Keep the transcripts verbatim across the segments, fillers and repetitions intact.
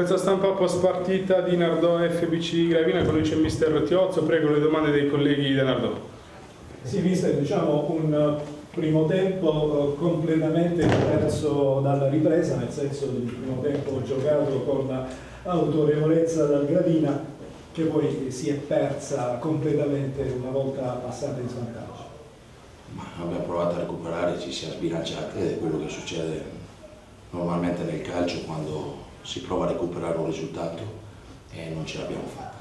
conferenza stampa post partita di Nardò F B C Gravina, con noi c'è mister Tiozzo, prego le domande dei colleghi di Nardò. Sì, mister, diciamo un primo tempo completamente diverso dalla ripresa, nel senso che il primo tempo giocato con autorevolezza dal Gravina, che poi si è persa completamente una volta passata in svantaggio. Ma abbiamo provato a recuperare, ci siamo sbilanciati ed è quello che succede normalmente nel calcio quando si prova a recuperare un risultato e non ce l'abbiamo fatta.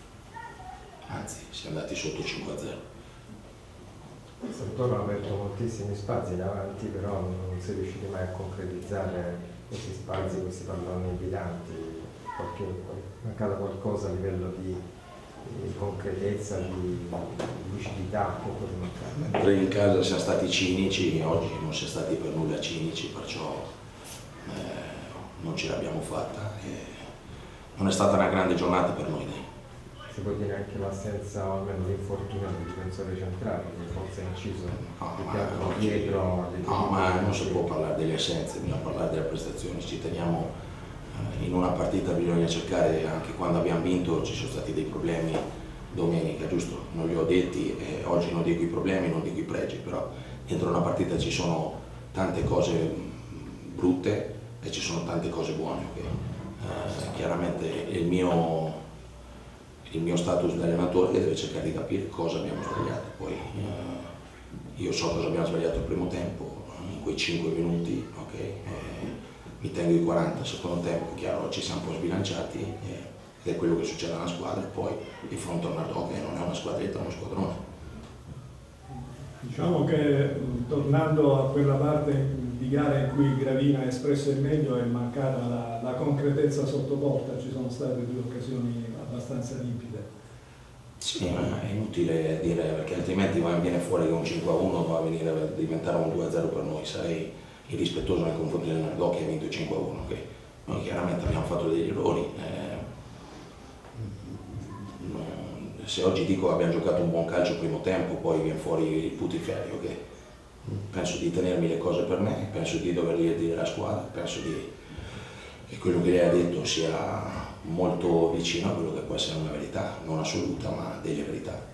Anzi, siamo andati sotto cinque a zero. Santoro ha aperto moltissimi spazi in avanti, però non si è riusciti mai a concretizzare questi spazi, questi palloni invitanti. Perché è mancata qualcosa a livello di, di concretezza, di, di lucidità, che cosa mancava? Mentre in casa siamo stati cinici, oggi non siamo stati per nulla cinici, perciò eh, non ce l'abbiamo fatta. E non è stata una grande giornata per noi. Dai. Si può dire anche l'assenza o almeno l'infortunio del difensore centrale, che forse è inciso no, più ma, che altro oggi, dietro. No, ma non si può parlare delle assenze, bisogna parlare delle prestazioni, ci teniamo. In una partita bisogna cercare, anche quando abbiamo vinto ci sono stati dei problemi domenica, giusto? Non li ho detti, eh, oggi non dico i problemi, non dico i pregi, però dentro una partita ci sono tante cose brutte e ci sono tante cose buone. Okay? Eh, chiaramente il mio, il mio status di allenatore deve cercare di capire cosa abbiamo sbagliato. Poi eh, io so cosa abbiamo sbagliato il primo tempo, in quei cinque minuti, ok? Eh, mi tengo i quaranta, secondo tempo, chiaro, ci siamo un po' sbilanciati eh, ed è quello che succede alla squadra, e poi di fronte a un Nardò che non è una squadretta, è uno squadrone. Diciamo che tornando a quella parte di gara in cui Gravina ha espresso il meglio, è mancata la, la concretezza sotto porta, ci sono state due occasioni abbastanza limpide. Sì, ma è inutile dire, perché altrimenti viene fuori che un cinque a uno va a venire a diventare un due a zero per noi, sarei irrispettoso nei confronti del Nardò che ha vinto cinque a uno. Okay? Noi chiaramente abbiamo fatto degli errori. Eh, se oggi dico che abbiamo giocato un buon calcio primo tempo, poi viene fuori il putiferio. Okay? Penso di tenermi le cose per me, penso di dovergli dire alla squadra, penso di, che quello che lei ha detto sia molto vicino a quello che può essere una verità, non assoluta ma delle verità.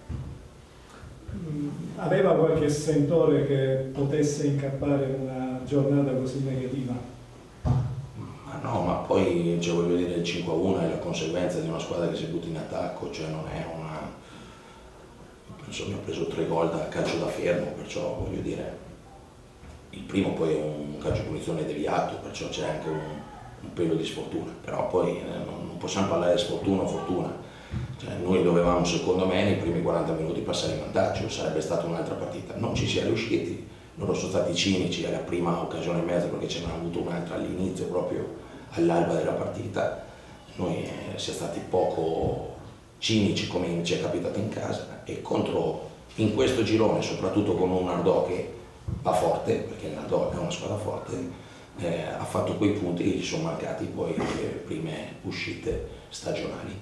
Aveva qualche sentore che potesse incappare in una giornata così negativa? Ma no, ma poi cioè, voglio dire, il cinque a uno è la conseguenza di una squadra che si butta in attacco, cioè non è una... Penso abbiamo preso tre gol da calcio da fermo, perciò voglio dire, il primo poi è un calcio di punizione deviato, perciò c'è anche un, un pelo di sfortuna, però poi eh, non, non possiamo parlare di sfortuna o fortuna. Cioè, noi dovevamo, secondo me, nei primi quaranta minuti passare in vantaggio, sarebbe stata un'altra partita. Non ci siamo riusciti, loro sono stati cinici alla prima occasione e mezza perché ce n'hanno avuto un'altra all'inizio, proprio all'alba della partita. Noi eh, siamo stati poco cinici come ci è capitato in casa e contro, in questo girone, soprattutto con un Nardò che va forte, perché il Nardò è una squadra forte, eh, ha fatto quei punti che gli sono mancati poi le prime uscite stagionali.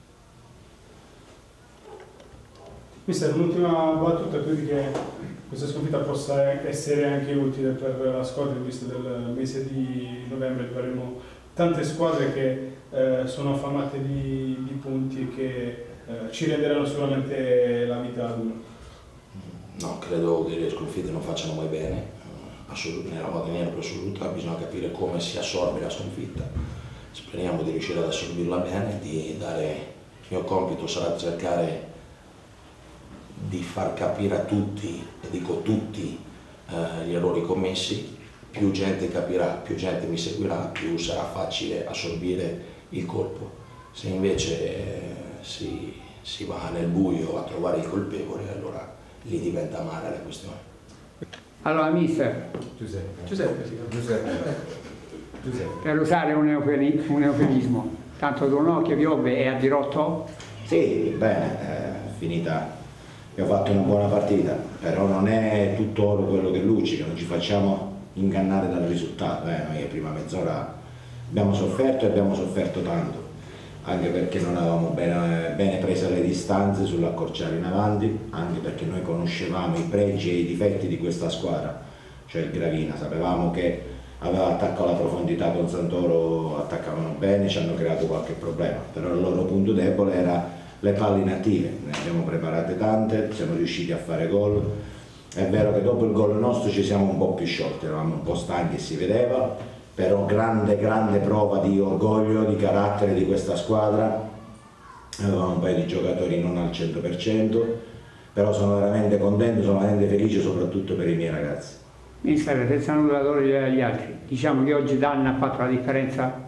Mister, l'ultima battuta, credi che questa sconfitta possa essere anche utile per la squadra in vista del mese di novembre? Avremo tante squadre che eh, sono affamate di, di punti e che eh, ci renderanno sicuramente la vita dura. No, credo che le sconfitte non facciano mai bene, nella maniera più assoluta. Bisogna capire come si assorbe la sconfitta. Speriamo di riuscire ad assorbirla bene, di dare... Il mio compito sarà cercare di far capire a tutti, e dico tutti, eh, gli errori commessi. Più gente capirà, più gente mi seguirà, più sarà facile assorbire il colpo. Se invece eh, si, si va nel buio a trovare il colpevole, allora lì diventa amara la questione. Allora, mister Giuseppe. Giuseppe, sì. Giuseppe. Giuseppe. Per usare un, eufemi, un eufemismo, tanto Donocchio Piove è a dirotto? Sì, bene, è finita. Abbiamo fatto una buona partita, però non è tutto oro quello che luccica, non ci facciamo ingannare dal risultato. Eh, noi la prima mezz'ora abbiamo sofferto e abbiamo sofferto tanto, anche perché non avevamo bene, bene prese le distanze sull'accorciare in avanti, anche perché noi conoscevamo i pregi e i difetti di questa squadra, cioè il Gravina, sapevamo che aveva attacco alla profondità con Santoro, attaccavano bene, ci hanno creato qualche problema, però il loro punto debole era le palle inattive, ne abbiamo preparate tante, siamo riusciti a fare gol. È vero che dopo il gol nostro ci siamo un po' più sciolti, eravamo un po' stanchi e si vedeva, però grande grande prova di orgoglio, di carattere di questa squadra. Avevamo un paio di giocatori non al cento per cento, però sono veramente contento, sono veramente felice soprattutto per i miei ragazzi. Mister, senza nulla togliere agli altri, diciamo che oggi Danna ha fatto la differenza?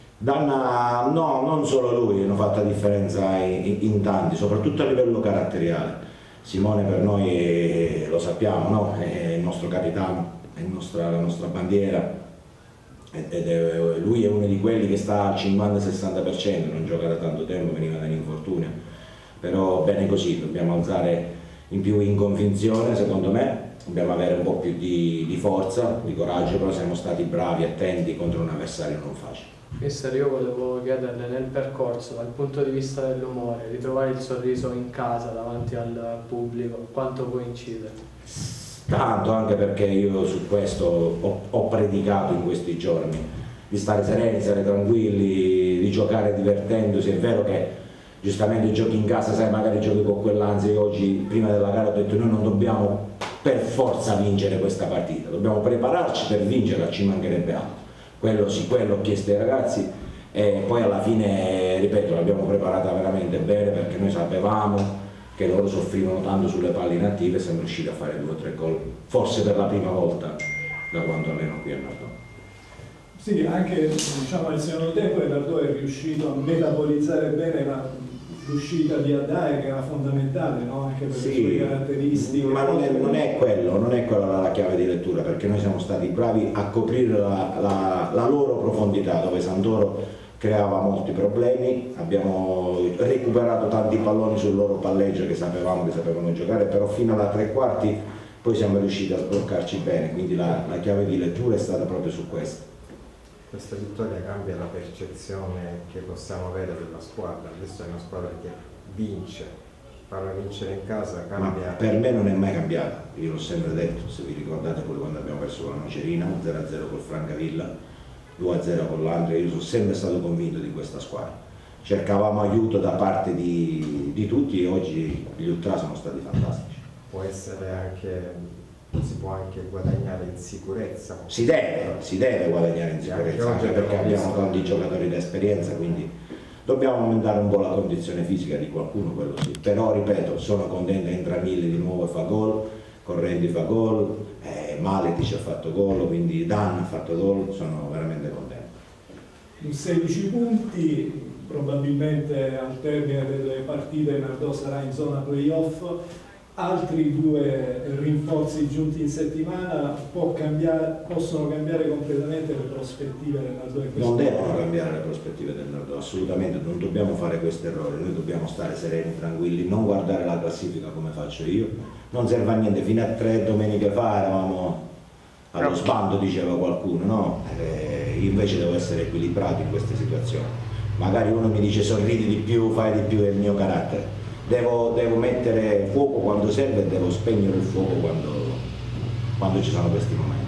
Danna, no, non solo lui, hanno fatto la differenza in, in tanti, soprattutto a livello caratteriale. Simone per noi è, lo sappiamo, no? È il nostro capitano, è il nostra, la nostra bandiera, ed è, lui è uno di quelli che sta al cinquanta sessanta per cento, non gioca da tanto tempo, veniva da un infortunio, però bene così, dobbiamo alzare in più in convinzione, secondo me, dobbiamo avere un po' più di, di forza, di coraggio, però siamo stati bravi, attenti contro un avversario non facile. Mister, io volevo chiederle nel percorso, dal punto di vista dell'umore, ritrovare il sorriso in casa davanti al pubblico, quanto può incidere? Tanto, anche perché io su questo ho, ho predicato in questi giorni, di stare sereni, stare tranquilli, di giocare divertendosi. È vero che giustamente giochi in casa, sai, magari giochi con quell'ansia. Io oggi prima della gara ho detto noi non dobbiamo per forza vincere questa partita, dobbiamo prepararci per vincerla, ci mancherebbe altro. Quello sì, quello ho chiesto ai ragazzi e poi alla fine, ripeto, l'abbiamo preparata veramente bene perché noi sapevamo che loro soffrivano tanto sulle palle inattive e siamo riusciti a fare due o tre gol, forse per la prima volta da quando alleno qui a Nardò. Sì, anche diciamo, nel secondo tempo il Nardò è riuscito a metabolizzare bene la l'uscita di Addae, che era fondamentale, no? Anche per sì, le sue caratteristiche. Ma non è, non è quello, non è quella la chiave di lettura, perché noi siamo stati bravi a coprire la, la, la loro profondità, dove Santoro creava molti problemi, abbiamo recuperato tanti palloni sul loro palleggio che sapevamo che sapevano giocare, però fino alla tre quarti poi siamo riusciti a sbloccarci bene, quindi la, la chiave di lettura è stata proprio su questo. Questa vittoria cambia la percezione che possiamo avere della squadra. Adesso è una squadra che vince, farla vincere in casa cambia. Ma per me non è mai cambiata, io l'ho sempre detto, se vi ricordate pure quando abbiamo perso con la Nocerina, zero a zero col Francavilla, due a zero con l'Andria, io sono sempre stato convinto di questa squadra. Cercavamo aiuto da parte di, di tutti e oggi gli ultra sono stati fantastici. Può essere anche... si può anche guadagnare in sicurezza. Si deve, si deve guadagnare in sicurezza, anche perché abbiamo tanti giocatori d'esperienza, quindi dobbiamo aumentare un po' la condizione fisica di qualcuno, quello sì. Però ripeto, sono contento, entra Mille di nuovo e fa gol, Correndi fa gol, eh, Maletic ha fatto gol, quindi Dan ha fatto gol, sono veramente contento. sedici punti, probabilmente al termine delle partite Nardò sarà in zona playoff. Altri due rinforzi giunti in settimana può cambiare, possono cambiare completamente le prospettive del Nardò. Non devono cambiare le prospettive del Nardò, assolutamente, non dobbiamo fare questo errore, noi dobbiamo stare sereni, tranquilli, non guardare la classifica come faccio io, non serve a niente, fino a tre domeniche fa eravamo allo sbando, diceva qualcuno, no? Eh, io invece devo essere equilibrato in queste situazioni, magari uno mi dice sorridi di più, fai di più, è il mio carattere. Devo, devo mettere fuoco quando serve e devo spegnere il fuoco quando, quando ci sono questi momenti.